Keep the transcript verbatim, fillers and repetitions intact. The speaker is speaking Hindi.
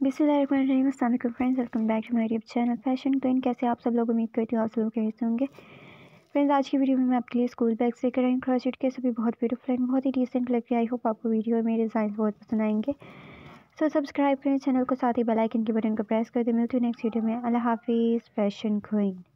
बिस्मिल्लाहिर्रहमानिर्रहीम। अस्सलाम वालेकुम friends, welcome back to my YouTube channel fashion queen. कैसे आप सब लोग? उम्मीद करती हूँ आप सब लोग कैसे होंगे। फ्रेंड्स, आज की वीडियो में मैं आपके लिए स्कूल बैग्स लेकर आई हूँ। क्रॉचेट के सभी बहुत ब्यूटीफुल एंड बहुत ही डिसेंट लग रही है। आई होप आपको वीडियो और मेरे डिज़ाइन बहुत पसंद आएंगे। सो सब्सक्राइब करें चैनल को, साथ ही बेल आइकन के बटन को प्रेस कर दें। मिलती हूँ नेक्स्ट वीडियो में। अल्लाह हाफिज़ फैशन क्वीन।